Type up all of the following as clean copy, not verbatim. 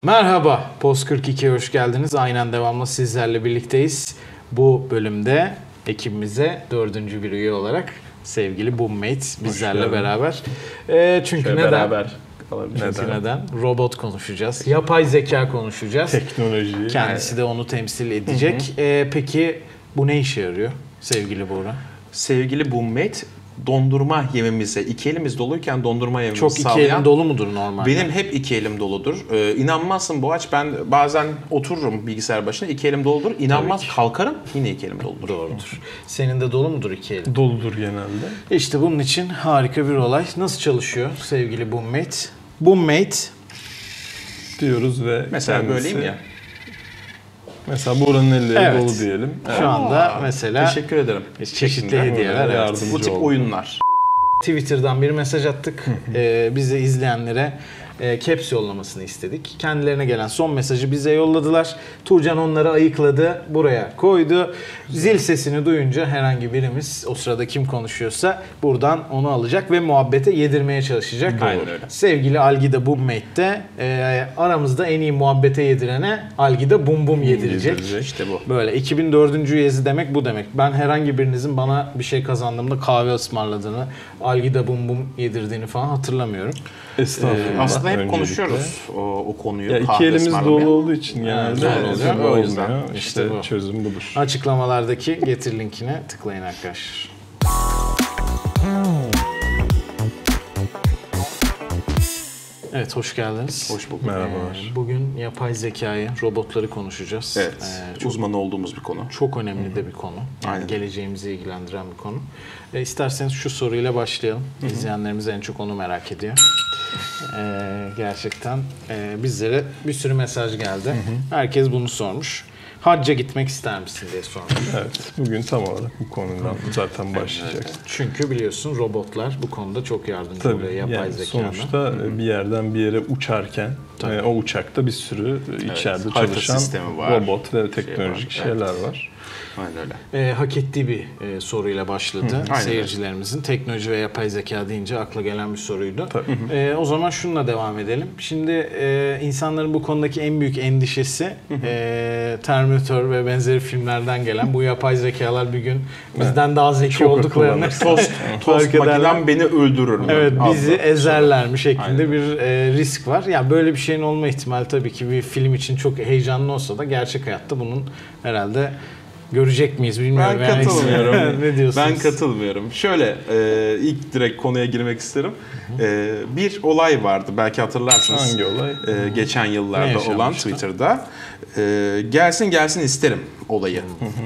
Merhaba, Post 42'ye hoş geldiniz. Aynen devamlı sizlerle birlikteyiz. Bu bölümde ekibimize dördüncü bir üye olarak sevgili Boommate bizlerle beraber. Çünkü neden? Beraber. Çünkü neden? Robot konuşacağız. Yapay zeka konuşacağız. Teknoloji. Kendisi de onu temsil edecek. Peki bu ne işe yarıyor sevgili Buğra? Sevgili Boommate, dondurma yememize, iki elimiz doluyken dondurma yememizi Çok sağlayan... iki elin dolu mudur normalde? Benim hep iki elim doludur. İnanmazsın Boğaç, ben bazen otururum bilgisayar başına, iki elim doludur. İnanmaz, kalkarım, yine iki elim doludur. Doğrudur. Senin de dolu mudur iki elin? Doludur genelde. İşte bunun için harika bir olay. Nasıl çalışıyor sevgili Boommate? Boommate Diyoruz ve Mesela kendisi, böyleyim ya. Mesela buranın elleri Evet. dolu diyelim. şu anda mesela Teşekkür ederim. çeşitli Şeklinde. hediyeler. Evet. Yardımcı Bu tip oldu. oyunlar. Twitter'dan bir mesaj attık. Bizi izleyenlere caps yollamasını istedik. Kendilerine gelen son mesajı bize yolladılar. Turcan onları ayıkladı, buraya koydu. Zil sesini duyunca herhangi birimiz, o sırada kim konuşuyorsa buradan onu alacak ve muhabbete yedirmeye çalışacak. Aynen öyle. Sevgili Algida Boommate de aramızda en iyi muhabbete yedirene Algida Bum Bum yedirecek. İşte bu. Böyle 2004. üyesi demek bu demek. Ben herhangi birinizin bana bir şey kazandığımda kahve ısmarladığını, Algida Bum Bum yedirdiğini falan hatırlamıyorum. Estağfurullah. Aslında hep Öncelikle. konuşuyoruz o konuyu. Ya iki kahve elimiz ısmarlamaya. dolu olduğu için genelde doğru oluyor. O yüzden. olmuyor. İşte İşte bu. çözüm budur. Açıklamalardaki getir linkine tıklayın arkadaşlar. Evet, hoş geldiniz. Hoş bulduk. Merhabalar. Bugün yapay zekayı, robotları konuşacağız. Evet. Uzmanı olduğumuz bir konu. Çok önemli de bir konu. Yani Aynen. geleceğimizi ilgilendiren bir konu. İsterseniz şu soruyla başlayalım. İzleyenlerimiz en çok onu merak ediyor. Gerçekten bizlere bir sürü mesaj geldi. Herkes bunu sormuş. Hacca gitmek ister misin diye sormuş. Evet. Bugün tam olarak bu konudan zaten başlayacak. Çünkü biliyorsun robotlar bu konuda çok yardımcı Tabii. oluyor yapay Yani zekanın. sonuçta bir yerden bir yere uçarken o uçakta bir sürü içeride harita çalışan sistemi var. robot ve teknolojik şeyler var. Aynen öyle. Hak ettiği bir soruyla başladı. Aynen. Seyircilerimizin teknoloji ve yapay zeka deyince akla gelen bir soruydu. Tabii. O zaman şununla devam edelim. Şimdi insanların bu konudaki en büyük endişesi Terminator ve benzeri filmlerden gelen bu yapay zekalar bir gün bizden daha zeki Çok olduklarını akıllanır. Tost makinem beni öldürür mü? Evet, bizi Adlı. ezerler mi şeklinde Aynen. bir risk var. Yani böyle bir şeyin olma ihtimali tabii ki bir film için çok heyecanlı olsa da gerçek hayatta bunun herhalde görecek miyiz bilmiyorum. Ben katılmıyorum. Ne diyorsunuz? Ben katılmıyorum. Şöyle ilk direkt konuya girmek isterim. Bir olay vardı, belki hatırlarsınız. Hangi olay? Geçen Ne yıllarda yaşanmıştı? olan Twitter'da. Gelsin isterim olayı.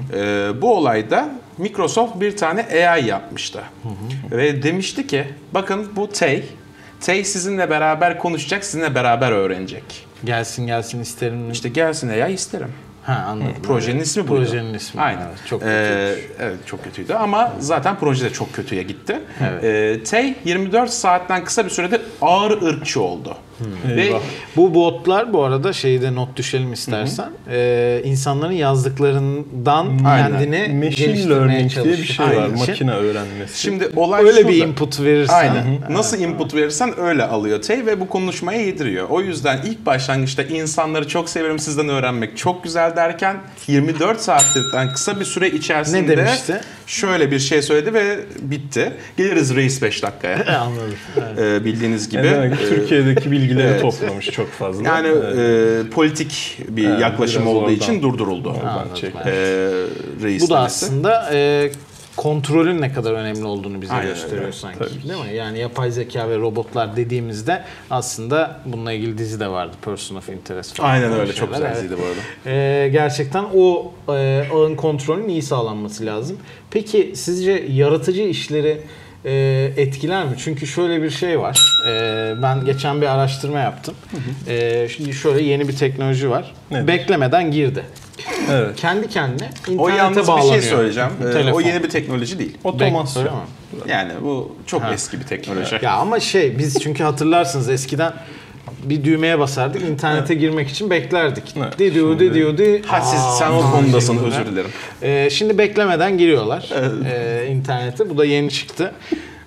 Bu olayda Microsoft bir tane AI yapmıştı. Ve demişti ki bakın bu Tay sizinle beraber konuşacak, sizinle beraber öğrenecek. Gelsin isterim. İşte gelsin AI isterim. Ha, anladım. Projenin ismi buydu. Projenin ismi. Aynen. Evet, çok kötü. Evet, çok kötüydü ama zaten proje de çok kötüye gitti. Evet. Tay 24 saatten kısa bir sürede ağır ırkçı oldu. Ve Eyvah. Bu botlar bu arada şeyde not düşelim istersen. İnsanların yazdıklarından kendini Machine geliştirmeye learning diye bir çalışıyor. şey var. Aynen. Makine öğrenmesi. şimdi olay Öyle şurada. bir input verirsen. Aynen. Nasıl input verirsen öyle alıyor Tay ve bu konuşmaya yediriyor. O yüzden ilk başlangıçta insanları çok severim sizden öğrenmek çok güzel derken 24 saatten kısa bir süre içerisinde Ne demişti? şöyle bir şey söyledi ve bitti. Geliriz reis 5 dakikaya. Anladım. Evet. Bildiğiniz gibi. Demek ki Türkiye'deki bilgileri evet. toplamış çok fazla. Yani politik bir Evet, yaklaşım biraz olduğu oradan. için durduruldu. Anladım. çekmiş. Reis Bu da demesi. aslında kontrolün ne kadar önemli olduğunu bize Aynen gösteriyor öyle. sanki. Tabii ki. Değil mi? Yani yapay zeka ve robotlar dediğimizde aslında bununla ilgili dizi de vardı. Person of Interest falan. Aynen Böyle öyle. Çok şeyler. güzel Evet. diziydi bu arada. Gerçekten o ağın kontrolünün iyi sağlanması lazım. Peki sizce yaratıcı işleri etkiler mi? Çünkü şöyle bir şey var. Ben geçen bir araştırma yaptım. Şimdi şöyle yeni bir teknoloji var. Nedir? Beklemeden girdi. Evet. Kendi kendine internete O yalnız bağlanıyor. bir şey söyleyeceğim. Telefon. O yeni bir teknoloji değil. Otomasyon. Öyle mi? Yani bu çok eski bir teknoloji. Ya ama biz çünkü hatırlarsınız eskiden bir düğmeye basardık, internete girmek için beklerdik. Evet, Diyordu. Ha sen o konudasın, özür dilerim. Şimdi beklemeden giriyorlar internete. Bu da yeni çıktı.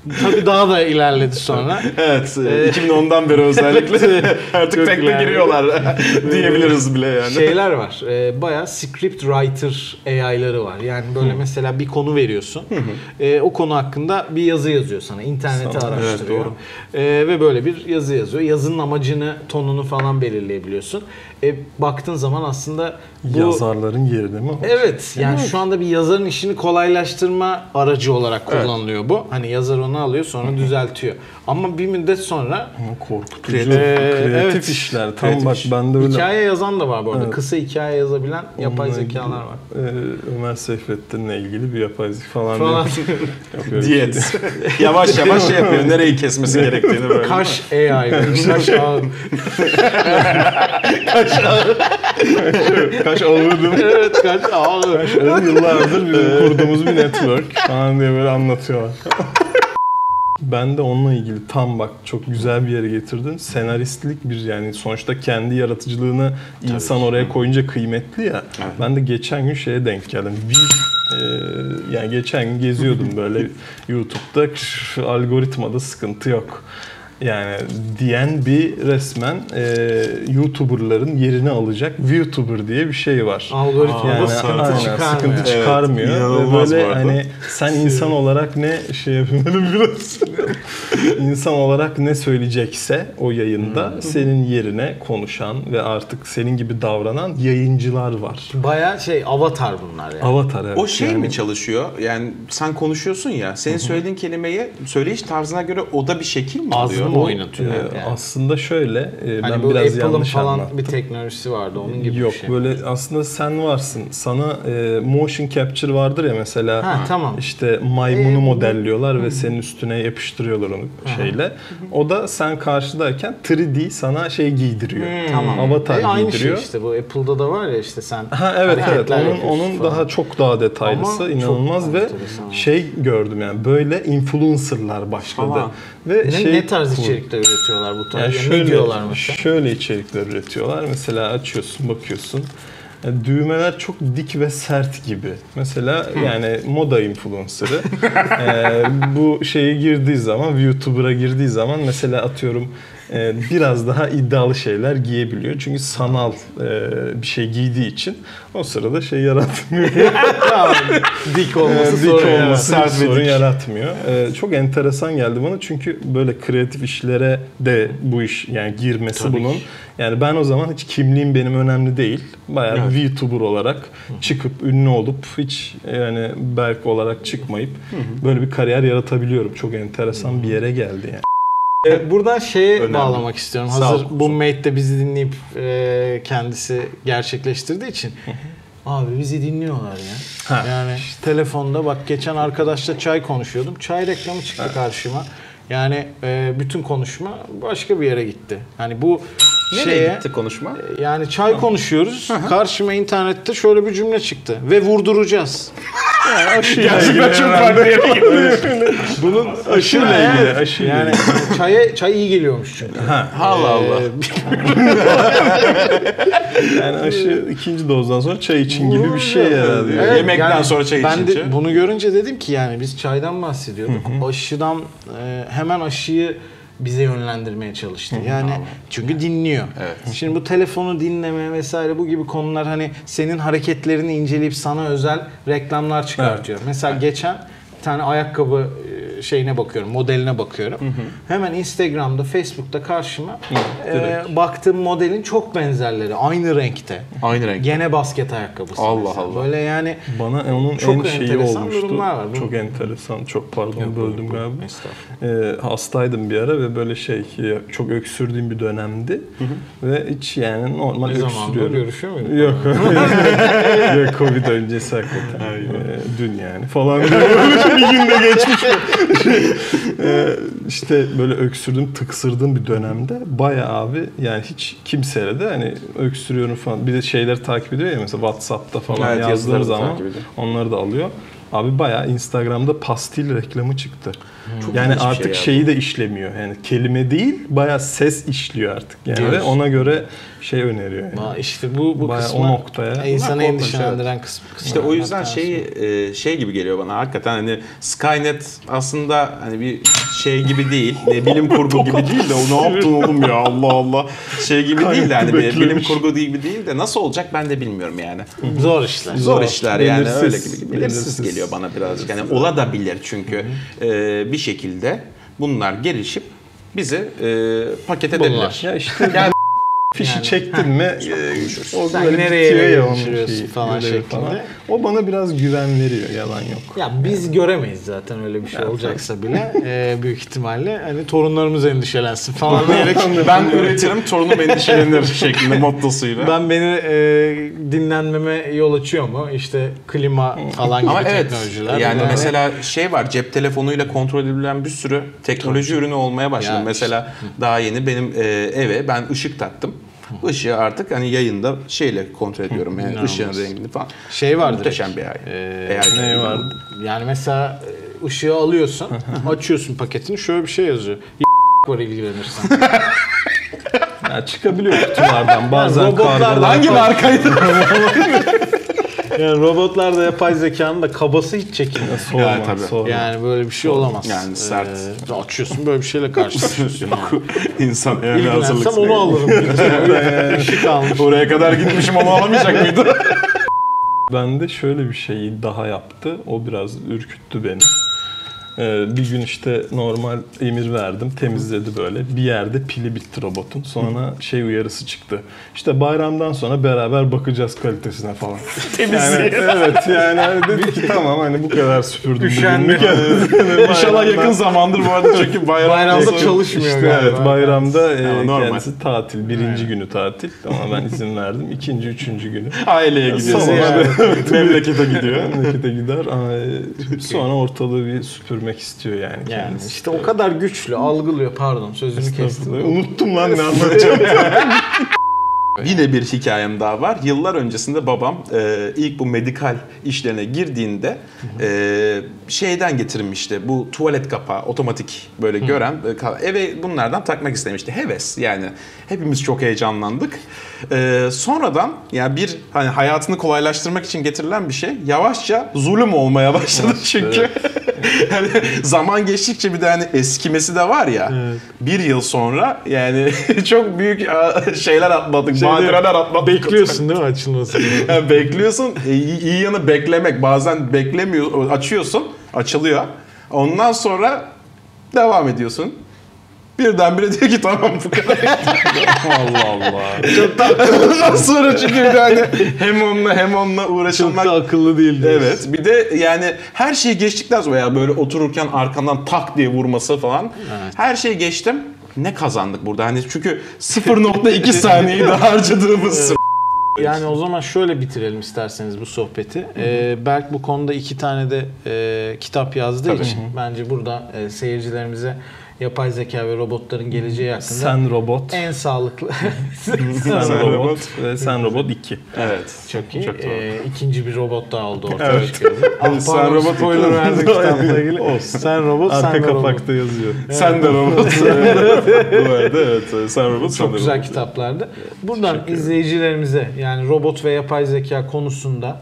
Tabii daha da ilerledi sonra. Evet, 2010'dan beri özellikle artık Çok pek de ilerledi. giriyorlar diyebiliriz bile yani. Şeyler var. Bayağı script writer AI'ları var. Yani böyle mesela bir konu veriyorsun. O konu hakkında bir yazı yazıyor sana. İnterneti Sana, araştırıyor. evet, Ve böyle bir yazı yazıyor. Yazının amacını, tonunu falan belirleyebiliyorsun. Baktığın zaman aslında bu... Yazarların yeri değil mi? Evet. Yani şu anda bir yazarın işini kolaylaştırma aracı olarak kullanılıyor bu. Hani yazar onu alıyor sonra düzeltiyor. Ama bir müddet sonra Ama korkutucu. Kreatif. Kreatif Evet. işler. Tam Kreatif bak iş. ben de öyle. hikaye yazan da var bu arada. Evet. Kısa hikaye yazabilen yapay Onunla zekalar var. ilgili, Ömer Seyfettin'le ilgili bir yapay zeka falan. Falan. Yok, öyle bir Diyet. şey. Yavaş yavaş şey yapıyor. Nereyi kesmesi gerektiğini böyle. Kaş AI. Kaş ağır. Kaç ağırdım. Evet kaş ağır. Kaç ağır yıllardır bizim kurduğumuz bir network falan diye böyle anlatıyorlar. Ben de onunla ilgili tam bak çok güzel bir yere getirdin. Senaristlik bir yani sonuçta kendi yaratıcılığını insan oraya koyunca kıymetli ya. Evet. Ben de geçen gün şeye denk geldim. Yani geçen gün geziyordum böyle YouTube'da algoritmada sıkıntı yok. Yani diyen bir resmen YouTuber'ların yerini alacak VTuber diye bir şey var. Algoritmada Yani sıkıntı aynen, çıkarmıyor. sıkıntı çıkarmıyor. Evet, Ve inanılmaz böyle bu arada. hani sen insan olarak ne şey yapayım biraz. İnsan olarak ne söyleyecekse o yayında senin yerine konuşan ve artık senin gibi davranan yayıncılar var. Baya avatar bunlar yani. Avatar evet. O şey yani, mi çalışıyor? Yani sen konuşuyorsun ya, senin söylediğin kelimeyi söyleyiş tarzına göre o da bir şekil mi alıyor? Ağzını mı oynatıyor? Yani. Aslında şöyle Hani ben bu biraz Apple'ın yanlış falan anlattım. bir teknolojisi vardı onun gibi Yok bir şey. böyle aslında sen varsın. Sana motion capture vardır ya mesela. Ha tamam. İşte maymunu modelliyorlar ve senin üstüne yapıştırıyorlar onu şeyle. O da sen karşıdayken 3D sana şey giydiriyor. Tamam. Avatar Aynı giydiriyor. şey işte bu Apple'da da var ya işte sen Ha evet hareketler onun yapıyorsun falan. daha çok daha detaylısı Ama inanılmaz çok ve enteresan. şey gördüm yani böyle influencerlar başladı. Tamam. Ve Ne tarz içerikler üretiyorlar bu tarz? yani Ne diyorlar mesela? şöyle içerikler üretiyorlar. Mesela açıyorsun, bakıyorsun. Düğmeler çok dik ve sert gibi. Mesela yani moda influencer'ı bu şeye girdiği zaman, YouTuber'a girdiği zaman mesela atıyorum biraz daha iddialı şeyler giyebiliyor. Çünkü sanal bir şey giydiği için o sırada şey yaratmıyor. Dik olması Dik sorun olması yaratıyor. hiç sorun yaratmıyor. Çok enteresan geldi bana çünkü böyle kreatif işlere de bu iş yani girmesi Tabii bunun. ki. Yani ben o zaman hiç kimliğim benim önemli değil. Bayağı VTuber olarak çıkıp ünlü olup hiç yani Berk olarak çıkmayıp böyle bir kariyer yaratabiliyorum. Çok enteresan bir yere geldi yani. Buradan şeye Önemli. bağlamak istiyorum. Sağ Hazır ol. bu mate de bizi dinleyip kendisi gerçekleştirdiği için. Abi bizi dinliyorlar ya. Ha. Yani telefonda bak geçen arkadaşla çay konuşuyordum. Çay reklamı çıktı karşıma. Yani bütün konuşma başka bir yere gitti. Hani bu Nereye gitti konuşma? yani çay konuşuyoruz. Karşıma internette şöyle bir cümle çıktı. Ve vurduracağız. Gerçekten çok farklı yere gitti. Bunun Aşıyla ilgili. Aşıyla yani çay iyi geliyormuş çünkü. Allah Allah. Yani aşı ikinci dozdan sonra çay için gibi bir şey herhalde. Evet. Yemekten sonra çay ben içince. de bunu görünce dedim ki yani biz çaydan bahsediyorduk. Aşıdan hemen aşıyı bize yönlendirmeye çalıştı. Yani çünkü dinliyor. Evet. Şimdi bu telefonu dinleme vesaire bu gibi konular hani senin hareketlerini inceleyip sana özel reklamlar çıkartıyor. Mesela geçen bir tane ayakkabı şeyine bakıyorum, modeline bakıyorum. Hemen Instagram'da, Facebook'ta karşıma baktığım modelin çok benzerleri. Aynı renkte. Aynı renk. Gene basket ayakkabısı. Allah mesela. Allah. Böyle yani Bana onun Çok en şeyi enteresan olmuştu. durumlar var. Çok enteresan. Çok pardon böldüm galiba. Estağfurullah. Hastaydım bir ara ve böyle çok öksürdüğüm bir dönemdi. Ve hiç yani normal Ne zamandır öksürüyorum. görüşüyor muyduk? Yok. Yok Covid öncesi hakikaten. Dün yani falan diyor. Bir günde geçmiş. İşte böyle öksürdüm, tıksırdım bir dönemde. Bayağı abi yani hiç kimseye de hani öksürüyorum falan. Bir de şeyleri takip ediyor ya mesela WhatsApp'ta falan Evet, yazdığım yazıları da zaman takip ediyor. onları da alıyor. Abi bayağı Instagram'da pastil reklamı çıktı. Çok Yani ilginç bir artık şey ya şeyi de işlemiyor. Yani kelime değil, bayağı ses işliyor artık. Yani Diyoruz. ve ona göre şey öneriyor. Yani. İşte bu Bayağı kısmı o noktaya. insanı Bunlar korkunç, endişelendiren kısmı. İşte o yüzden Hatta şey gibi geliyor bana hakikaten hani Skynet aslında hani bir şey gibi değil, bilim kurgu gibi değil de o ne yaptın oğlum ya Allah Allah şey gibi değil de hani bir bilim kurgu gibi değil de nasıl olacak ben de bilmiyorum yani. zor işler. Zor işler yani Belirsiz, öyle gibi belirsiz belirsiz. geliyor bana birazcık. Yani ola da bilir çünkü bir şekilde bunlar gelişip bizi paket Bunlar. edebilir. Ya işte Yani fişi Yani, çektin mi o Sen böyle nereye bitiyor ya onun geçiriyorsun şeyi, falan görevi şeklinde. O bana biraz güven veriyor, yalan yok. Ya biz göremeyiz zaten öyle bir şey olacaksa bile büyük ihtimalle hani torunlarımız endişelensin falan diyerek ben üretirim torunum endişelenir şeklinde mottosuyla. beni dinlenmeme yol açıyor mu? İşte klima falan gibi Ama evet teknolojiler. yani Bunlar- mesela şey var cep telefonuyla kontrol edilen bir sürü teknoloji ürünü olmaya başladı. Ya mesela daha yeni benim eve ben ışık taktım. Işığı artık hani yayında şeyle kontrol ediyorum yani İnanılmaz. ışığın rengini falan. şey var Muhteşem direkt. bir AI. Ne vardı? Yani mesela ışığı alıyorsun, açıyorsun paketini şöyle bir şey yazıyor. var ilgilenirsen. Ya çıkabiliyor kutulardan bazen robotlar kargolar. Hangi markaydı? Yani robotlarda yapay zekanın da kabası hiç çekilmez. Sorma, Yani tabii. sorma. Yani böyle bir şey olamaz. Yani sert. Açıyorsun böyle bir şeyle karşılaşıyorsun. yani. İnsan yani İlgilensem hazırlıksız. onu alırım. Işık almış. Oraya kadar gitmişim onu alamayacak mıydı? Ben de şöyle bir şeyi daha yaptı. O biraz ürküttü beni. Bir gün işte normal emir verdim. Temizledi böyle. Bir yerde pili bitti robotun. Sonra şey uyarısı çıktı. İşte bayramdan sonra beraber bakacağız kalitesine falan. Yani, evet yani hani dedi ki tamam hani bu kadar süpürdüm. Üşendi. İnşallah yakın zamandır bu arada çünkü Bayramda sonra- çalışmıyor İşte galiba. evet bayramda normal. kendisi tatil. Birinci günü tatil. Ama ben izin verdim. İkinci, üçüncü günü. Aileye gidiyorsun. Sonra- Yani. Memlekete gidiyor. Memlekete gider ama sonra ortalığı bir süpürmek istiyor yani Yani kendisi. işte o kadar güçlü algılıyor. Pardon sözünü kestim. Unuttum lan ne anlatacağım. Yine bir hikayem daha var. Yıllar öncesinde babam ilk bu medikal işlerine girdiğinde şeyden getirmişti. Bu tuvalet kapağı otomatik böyle gören eve bunlardan takmak istemişti. Heves yani. Hepimiz çok heyecanlandık. Sonradan yani bir hani hayatını kolaylaştırmak için getirilen bir şey yavaşça zulüm olmaya başladı çünkü. Yani zaman geçtikçe bir de hani eskimesi de var ya. Bir yıl sonra yani çok büyük şeyler atladık. Badireler atladık. Bekliyorsun değil mi açılmasını? Yani bekliyorsun. İyi yanı beklemek. Bazen beklemiyor, açıyorsun, açılıyor. Ondan sonra devam ediyorsun. Birdenbire diyor ki tamam bu kadar. Allah Allah. Çok tatlı. Ondan sonra çünkü bir de hani hem onunla Çok uğraşılmak. da akıllı değil diyorsun. Evet. Bir de yani her şeyi geçtikten sonra ya böyle otururken arkandan tak diye vurması falan. Evet. Her şeyi geçtim. Ne kazandık burada? Hani çünkü 0.2 saniyeyi de harcadığımız. Yani o zaman şöyle bitirelim isterseniz bu sohbeti. Berk bu konuda 2 tane de kitap yazdığı için bence burada seyircilerimize yapay zeka ve robotların geleceği hakkında Sen robot. en sağlıklı Sen robot ve Sen robot 2. Evet. çok iyi. Çok doğru. İkinci bir robot daha oldu ortaya Evet. çıkıyor. Sen Pardon, robot spoiler verdik kitapla ilgili. Olsun. Sen robot, Arka sen de robot. kapakta yazıyor. Sen de robot. Bu arada evet. Sen robot. sen Çok de güzel robot. kitaplardı. Buradan izleyicilerimize yani robot ve yapay zeka konusunda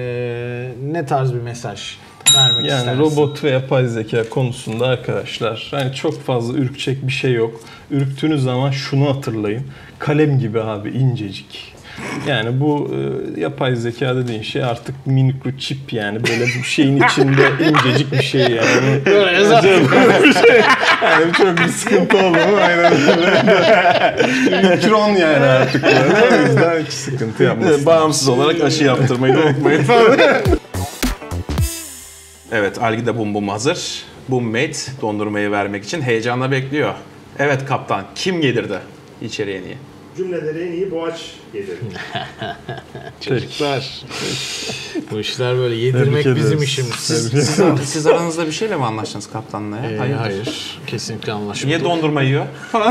ne tarz bir mesaj vermek Yani istersin? robot ve yapay zeka konusunda arkadaşlar hani çok fazla ürkecek bir şey yok. Ürktüğünüz zaman şunu hatırlayın. Kalem gibi abi incecik. Yani bu yapay zeka dediğin şey artık mikroçip yani böyle bir şeyin içinde incecik bir şey yani. Böyle zaten Yani çok bir sıkıntı oldu mu? Aynen öyle. Mikron yani artık. Böyle. O yüzden hiç sıkıntı yapmasın. Bağımsız olarak aşı yaptırmayı da unutmayın. Evet, Algida Bum Bum hazır. Bum Mate dondurmayı vermek için heyecanla bekliyor. Evet kaptan, kim gelirdi içeriye niye? Cümleleri en iyi Boğaç gelir. çocuklar. Bu işler böyle yedirmek Tebrik bizim ederiz. işimiz. Siz aranızda bir şeyle mi anlaştınız kaptanla ya? Hayır. Kesinlikle anlaşıldı. Niye dondurma yiyor?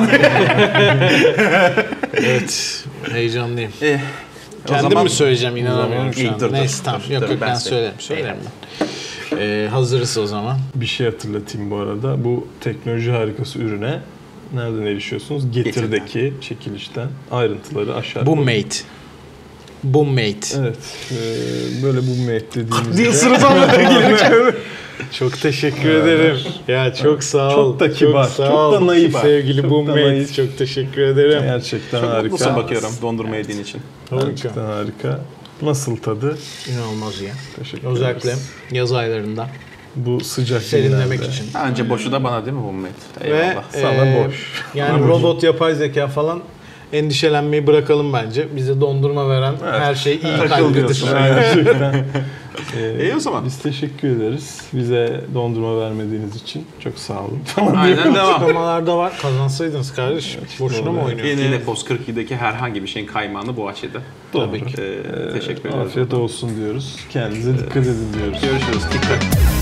Evet. Heyecanlıyım. O Kendim zaman- mi söyleyeceğim inanamıyorum İyi, şu an. dur, Neyse dur, tamam. dur, Yok dur, yok ben ben söyleyeyim. söylerim ben. Hazırız o zaman. Bir şey hatırlatayım bu arada. Bu teknoloji harikası ürüne nereden erişiyorsunuz? Getir'deki çekilişten ayrıntıları aşağıda. Boommate. Boommate. Evet. Böyle Boommate dediğimizde... Diye sırıtan Çok teşekkür ederim. Ya çok sağ ol. Çok da kibar, sağ çok ol. da naif. Sevgili Çok da Boommate, naif. çok teşekkür ederim. Gerçekten Çok harika. mutlusun bakıyorum dondurma yediğin için. Gerçekten harika. Nasıl tadı? İnanılmaz ya. Teşekkür Özellikle ederiz. yaz aylarında Bu sıcak serinlemek günlerde. için. Önce boşu da bana değil mi bu Mehmet? Ve Eyvallah. Sana boş. yani robot, yapay zeka falan endişelenmeyi bırakalım bence. Bize dondurma veren her şey iyi kalbidir. diyorsun. Gerçekten. İyi o zaman. Biz teşekkür ederiz. Bize dondurma vermediğiniz için. Çok sağ olun. Aynen devam. Açıklamalarda var. Kazansaydınız kardeşim. Boşuna mı oynuyorsunuz? Yine Post 42'deki herhangi bir şeyin kaymağını bu açıda. Doğru. Teşekkür ederiz. Afiyet olsun diyoruz. Kendinize dikkat edin diyoruz. Görüşürüz. Dikkat.